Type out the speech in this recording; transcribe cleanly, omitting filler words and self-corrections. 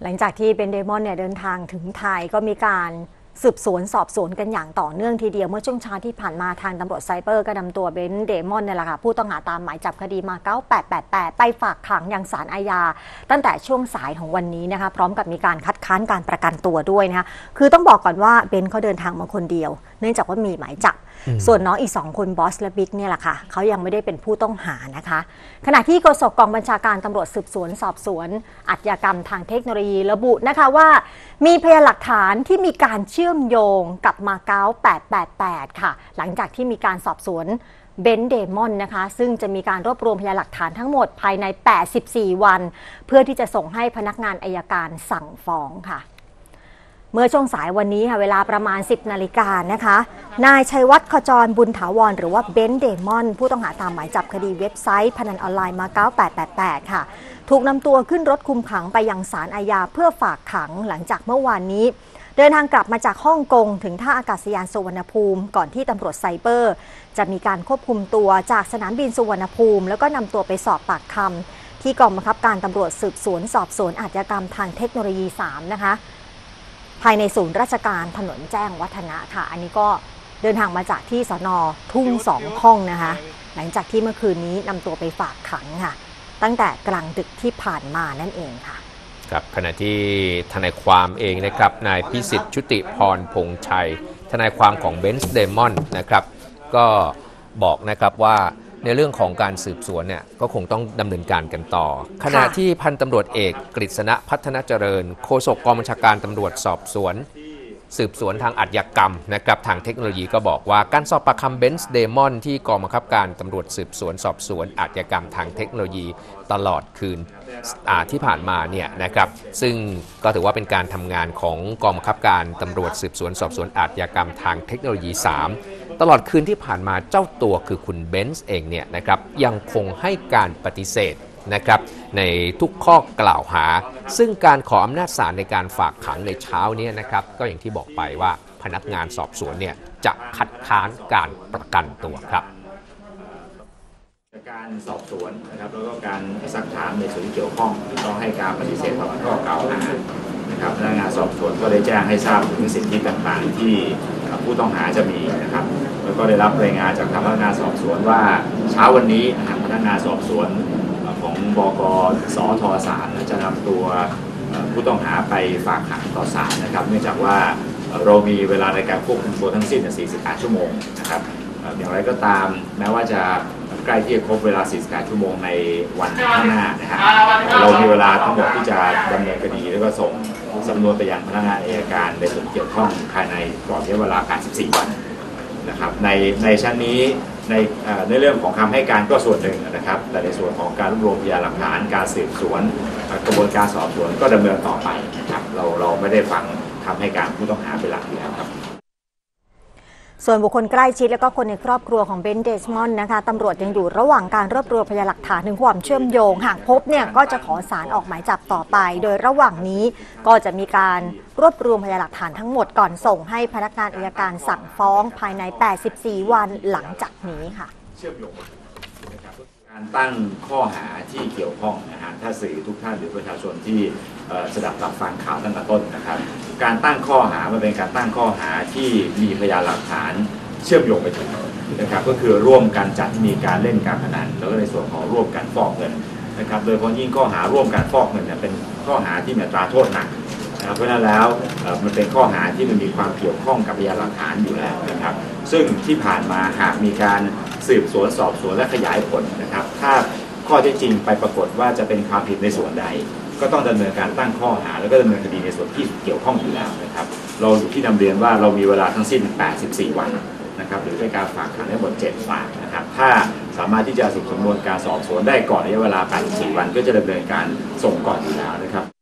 หลังจากที่เบนเดมอนเนี่ยเดินทางถึงไทยก็มีการสืบสวนสอบสวนกันอย่างต่อเนื่องทีเดียวเมื่อช่วงเช้าที่ผ่านมาทางตำรวจไซเบอร์ก็นำตัวเบนเดมอนเนี่ยแหละค่ะผู้ต้องหาตามหมายจับคดีมา9888ไปฝากขังยังศาลอาญาตั้งแต่ช่วงสายของวันนี้นะคะพร้อมกับมีการคัดค้านการประกันตัวด้วยนะคะคือต้องบอกก่อนว่าเบนเขาเดินทางมาคนเดียวเนื่องจากว่ามีหมายจับส่วนน้องอีก2คนบอสและบิ๊กเนี่ยแหละค่ะเขายังไม่ได้เป็นผู้ต้องหานะคะขณะที่โฆษกกองบัญชาการตำรวจสืบสวนสอบสวนอาชญากรรมทางเทคโนโลยีระบุนะคะว่ามีพยานหลักฐานที่มีการเชื่อมโยงกับมาเก๊า888ค่ะหลังจากที่มีการสอบสวนเบนเดมอนนะคะซึ่งจะมีการรวบรวมพยานหลักฐานทั้งหมดภายใน84วันเพื่อที่จะส่งให้พนักงานอัยการสั่งฟ้องค่ะเมื่อช่วงสายวันนี้ค่ะเวลาประมาณ 10 นาฬิกานะคะนายชัยวัฒน์ขจรบุญถาวรหรือว่าเบนเดมอนผู้ต้องหาตามหมายจับคดีเว็บไซต์พนันออนไลน์มาเก๊า888ค่ะถูกนำตัวขึ้นรถคุมขังไปยังศาลอาญาเพื่อฝากขังหลังจากเมื่อวานนี้เดินทางกลับมาจากฮ่องกงถึงท่าอากาศยานสุวรรณภูมิก่อนที่ตำรวจไซเบอร์จะมีการควบคุมตัวจากสนามบินสุวรรณภูมิแล้วก็นำตัวไปสอบปากคำที่กองบังคับการตำรวจสืบสวนสอบสวนอาชญากรรมทางเทคโนโลยี3นะคะภายในศูนย์ราชการถนนแจ้งวัฒนะค่ะอันนี้ก็เดินทางมาจากที่สน.ทุ่ง2 ห้องนะคะหลังจากที่เมื่อคืนนี้นำตัวไปฝากขังค่ะตั้งแต่กลางดึกที่ผ่านมานั่นเองค่ะครับขณะที่ทนายความเองนะครับนายพิสิทธิ์ชุติพรพงษ์ชัยทนายความของเบนซ์เดมอนนะครับก็บอกนะครับว่าในเรื่องของการสืบสวนเนี่ยก็คงต้องดำเนินการกันต่อขณะที่พันตำรวจเอกกฤษณะพัฒนาเจริญโฆษกกองบัญชาการตำรวจสอบสวนสืบสวนทางอาชญากรรมนะครับทางเทคโนโลยีก็บอกว่าการสอบปากคำเบนซ์เดมอนที่กองบังคับการตำรวจสืบสวนสอบสวนอาชญากรรมทางเทคโนโลยีตลอดคืนที่ผ่านมาเนี่ยนะครับซึ่งก็ถือว่าเป็นการทำงานของกองบังคับการตำรวจสืบสวนสอบสวนอาชญากรรมทางเทคโนโลยี3ตลอดคืนที่ผ่านมาเจ้าตัวคือคุณเบนซ์เองเนี่ยนะครับยังคงให้การปฏิเสธนะครับในทุกข้อกล่าวหาซึ่งการขออำนาจศาลในการฝากขังในเช้านี้นะครับก็อย่างที่บอกไปว่าพนักงานสอบสวนเนี่ยจะคัดค้านการประกันตัวครับการสอบสวนนะครับแล้วก็การซักถามในส่วนที่เกี่ยวข้องต้องให้การปฏิเสธต่อข้อกล่าวหานะครับพนักงานสอบสวนก็ได้แจ้งให้ทราบถึงสิทธิต่างๆที่ผู้ต้องหาจะมีนะครับแล้วก็ได้รับรายงานจากทางพนักงานสอบสวนว่าเช้าวันนี้นะครับพนักงานสอบสวนของบก.สท.3จะนำตัวผู้ต้องหาไปฝากขังต่อศาลนะครับเนื่องจากว่าเรามีเวลาในการควบคุมตัวทั้งสิ้น48 ชั่วโมงนะครับอย่างไรก็ตามแม้ว่าจะใกล้ที่จะครบเวลา48 ชั่วโมงในวันข้างหน้านะครับเรามีเวลาทั้งหมดที่จะดำเนินคดีแล้วก็ส่งสำนวนไปยังพนักงานอัยการในส่วนเกี่ยวข้องภายในกรอบระยะเวลา84 วันนะครับในชั้นนี้ในเรื่องของคำให้การก็ส่วนหนึ่งนะครับแต่ในส่วนของการรวบรวมพยานหลักฐานการสืบสวนกระบวนการสอบสวนก็ดำเนินต่อไปนะครับเราไม่ได้ฟังคำให้การผู้ต้องหาเป็นหลักอยู่แล้วครับส่วนบุคคลใกล้ชิดและก็คนในครอบครัวของเบนเดมอนนะคะตำรวจยังอยู่ระหว่างการรวบรวมพยานหลักฐานถึงความเชื่อมโยงหากพบเนี่ยก็จะขอศาลออกหมายจับต่อไปโดยระหว่างนี้ก็จะมีการรวบรวมพยานหลักฐานทั้งหมดก่อนส่งให้พนักงานอัยการสั่งฟ้องภายใน84 วันหลังจากนี้ค่ะเชื่อมโยงการตั้งข้อหาที่เกี่ยวข้องนะฮะถ้าสื่อทุกท่านหรือประชาชนที่สดับรับฟังข่าวตั้งแต่ต้นนะครับการตั้งข้อหามันเป็นการตั้งข้อหาที่มีพยานหลักฐานเชื่อมโยงไปถึงนะครับก็คือร่วมกันจัดมีการเล่นการพนันแล้วก็ในส่วนของร่วมกันฟอกเงินนะครับโดยเฉพาะยิ่งข้อหาร่วมกันฟอกเงินเนี่ยเป็นข้อหาที่มีอัตราโทษหนักเพราะฉะนั้นแล้วมันเป็นข้อหาที่มันมีความเกี่ยวข้องกับพยานหลักฐานอยู่แล้วนะครับซึ่งที่ผ่านมาหากมีการสืบสวนสอบสวนและขยายผลนะครับถ้าข้อเท็จจริงไปปรากฏว่าจะเป็นความผิดในส่วนใดก็ต้องดำเนินการตั้งข้อหาแล้วก็ดำเนินคดีในส่วนที่เกี่ยวข้องอยู่แล้วนะครับเราอยู่ที่นำเรียนว่าเรามีเวลาทั้งสิ้น84 วันนะครับหรือเป็นการฝากขังทั้งหมด7 ฝากนะครับถ้าสามารถที่จะสรุปสำนวนการสอบสวนได้ก่อนระยะเวลา84 วันก็จะดำเนินการส่งก่อนอยู่แล้วนะครับ